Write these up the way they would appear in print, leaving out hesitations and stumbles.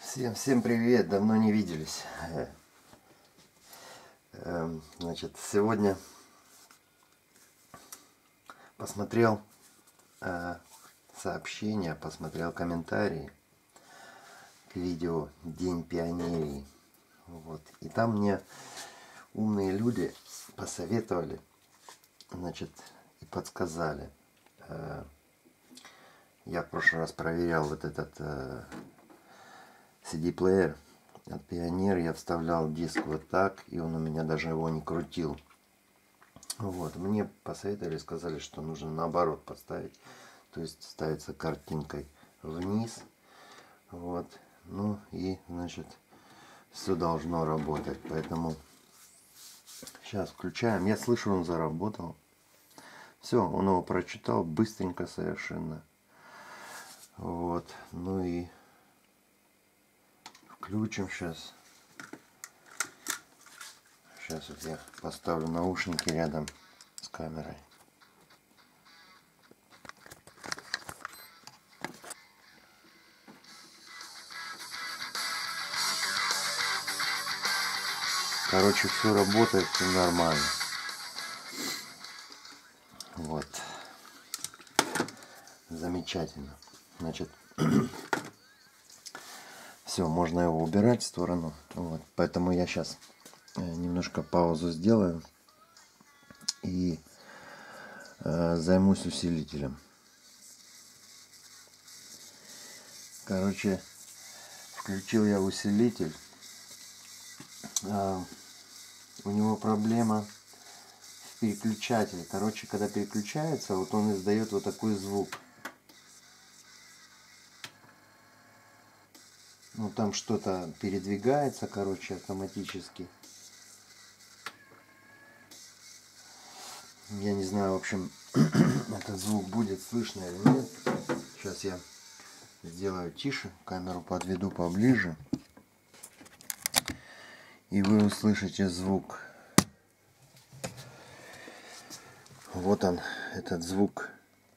Всем привет, давно не виделись. Значит, сегодня посмотрел сообщения, посмотрел комментарии к видео День пионерии. Вот. И там мне умные люди посоветовали, значит, и подсказали. Я в прошлый раз проверял вот этот CD-плеер от Pioneer. Я вставлял диск вот так, и он у меня даже его не крутил. Вот, мне посоветовали, сказали, что нужно наоборот поставить, то есть ставится картинкой вниз. Вот, ну и значит все должно работать, поэтому сейчас включаем. Я слышу, он заработал. Все, он его прочитал быстренько совершенно. Вот, ну и включим сейчас. Сейчас вот я поставлю наушники рядом с камерой. Короче, все работает, все нормально. Вот. Замечательно. Значит, все, можно его убирать в сторону. Вот. Поэтому я сейчас немножко паузу сделаю и займусь усилителем. Короче, включил я усилитель. У него проблема в переключателе. Короче, когда переключается, вот он издает вот такой звук. Ну, там что-то передвигается, короче, автоматически. Я не знаю, в общем, этот звук будет слышно или нет. Сейчас я сделаю тише, камеру подведу поближе. И вы услышите звук. Вот он, этот звук.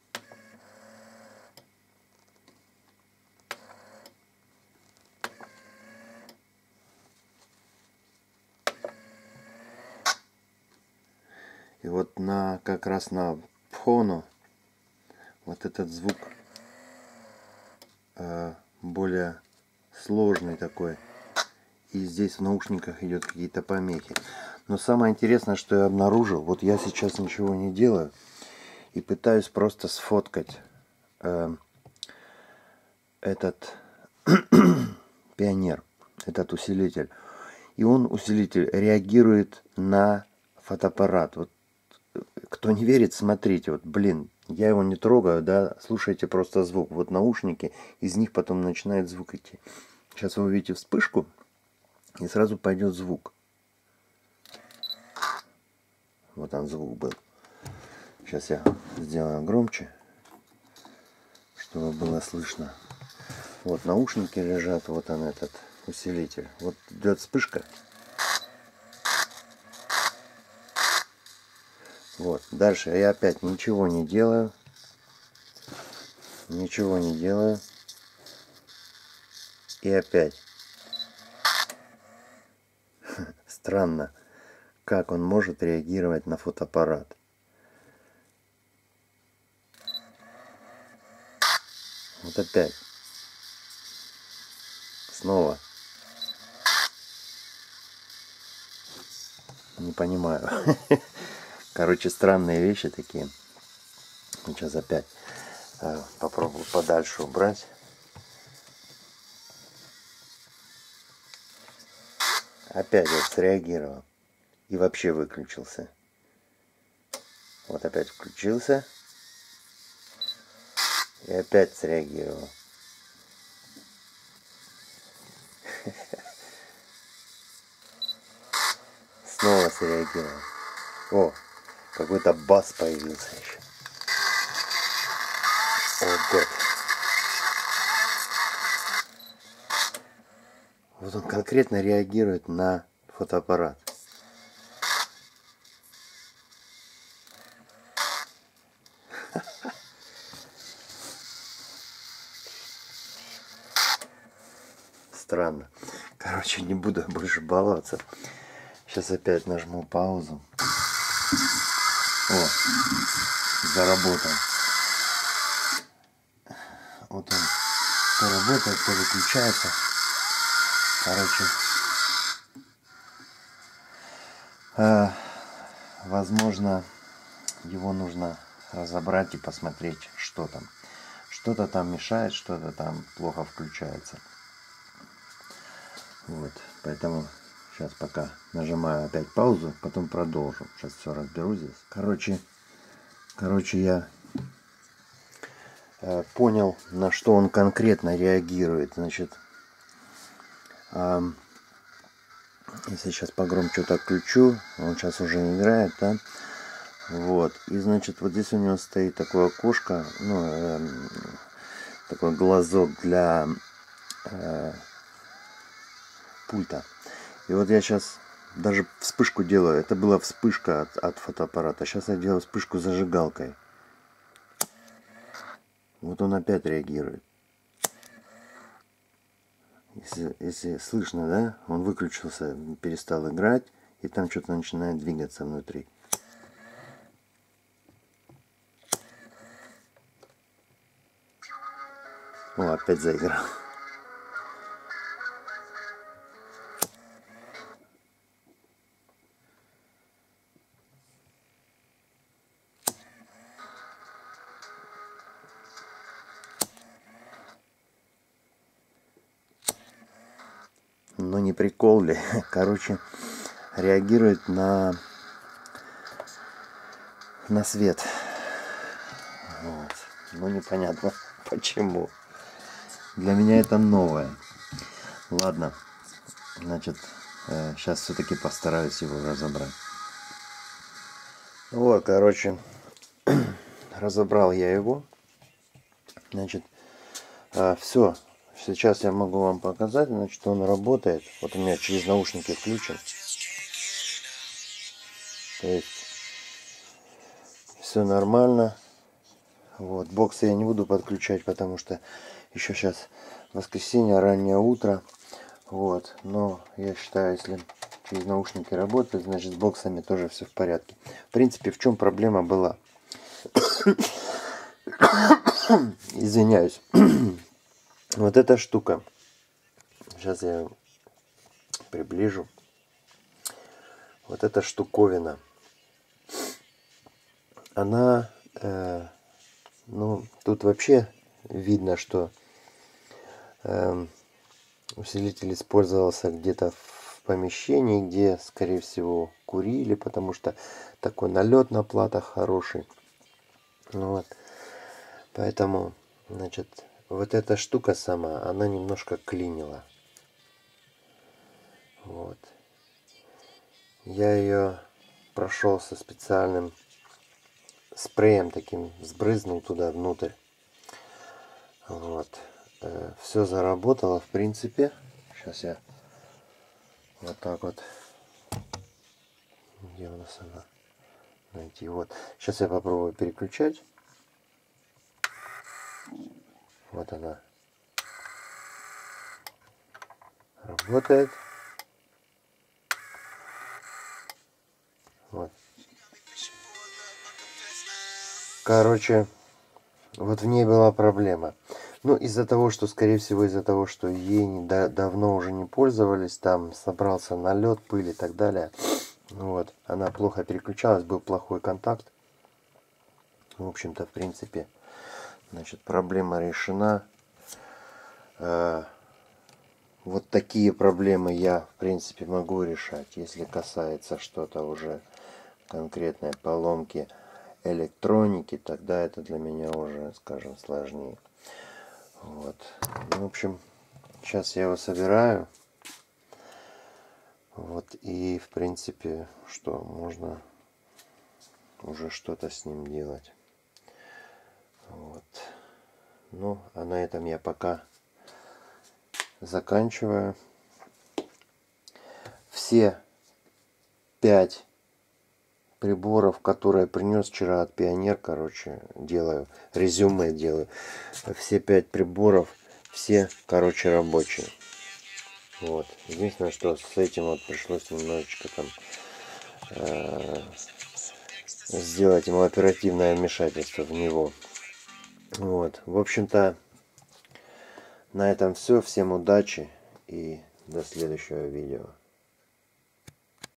И вот как раз на фону вот этот звук более сложный такой. И здесь в наушниках идет какие-то помехи. Но самое интересное, что я обнаружил, вот я сейчас ничего не делаю и пытаюсь просто сфоткать этот Pioneer, этот усилитель. И он, усилитель, реагирует на фотоаппарат. Вот кто не верит, смотрите, вот, блин, я его не трогаю, да, слушайте просто звук. Вот наушники, из них потом начинает звук идти. Сейчас вы увидите вспышку, и сразу пойдет звук. Вот он звук был. Сейчас я сделаю громче, чтобы было слышно. Вот наушники лежат, вот он этот усилитель. Вот идет вспышка. Вот, дальше я опять ничего не делаю. Ничего не делаю. И опять. Странно, как он может реагировать на фотоаппарат. Вот опять. Снова. Не понимаю. Короче, странные вещи такие. Сейчас опять попробую подальше убрать. Опять вот среагировал. И вообще выключился. Вот опять включился. И опять среагировал. Снова среагировал. О, какой-то бас появился еще. О, год. Вот он конкретно реагирует на фотоаппарат. странно. Короче, не буду больше баловаться. Сейчас опять нажму паузу. О, заработал. Вот он то работает, то выключается. Короче, возможно, его нужно разобрать и посмотреть, что там. Что-то там мешает, что-то там плохо включается. Вот, поэтому сейчас пока нажимаю опять паузу, потом продолжу. Сейчас все разберу здесь. Короче, я понял, на что он конкретно реагирует. Значит, если сейчас погромче так включу, он сейчас уже не играет, да? Вот, и значит, вот здесь у него стоит такое окошко, ну, такой глазок для пульта. И вот я сейчас даже вспышку делаю. Это была вспышка от фотоаппарата. Сейчас я делаю вспышку зажигалкой. Вот он опять реагирует. Если слышно, да? Он выключился, перестал играть. И там что-то начинает двигаться внутри. О, опять заиграл. Ну не прикол ли? Короче, реагирует на свет. Вот. Ну непонятно почему. Для меня это новое. Ладно. Значит, сейчас все-таки постараюсь его разобрать. Вот, короче, разобрал я его. Значит, все. Сейчас я могу вам показать, значит, он работает. Вот у меня через наушники включен. То есть все нормально. Вот, боксы я не буду подключать, потому что еще сейчас воскресенье, раннее утро. Вот, но я считаю, если через наушники работает, значит с боксами тоже все в порядке. В принципе, в чем проблема была? Извиняюсь. Вот эта штука. Сейчас я приближу. Вот эта штуковина. Она, ну, тут вообще видно, что усилитель использовался где-то в помещении, где, скорее всего, курили, потому что такой налет на платах хороший. Вот. Поэтому, значит, вот эта штука сама, она немножко клинила. Вот. Я ее прошел со специальным спреем таким, сбрызнул туда внутрь. Вот. Все заработало, в принципе. Сейчас я вот так вот. Где у нас она? Найти. Вот. Сейчас я попробую переключать. Вот она работает. Вот. Короче, вот в ней была проблема. Ну, из-за того, что, скорее всего, из-за того, что ей давно уже не пользовались, там собрался налет, пыль и так далее. Вот. Она плохо переключалась, был плохой контакт. В общем-то, в принципе, значит, проблема решена. Вот такие проблемы я, в принципе, могу решать, если касается что-то уже конкретной поломки электроники, тогда это для меня уже, скажем, сложнее. Вот. В общем, сейчас я его собираю. Вот, и, в принципе, что можно уже что-то с ним делать. Вот. Ну, а на этом я пока заканчиваю. Все 5 приборов, которые принес вчера от Пионер, короче, делаю, резюме делаю. Все 5 приборов, все, короче, рабочие. Вот. Единственное, что с этим вот пришлось немножечко там сделать ему оперативное вмешательство в него. Вот. В общем-то, на этом все. Всем удачи и до следующего видео.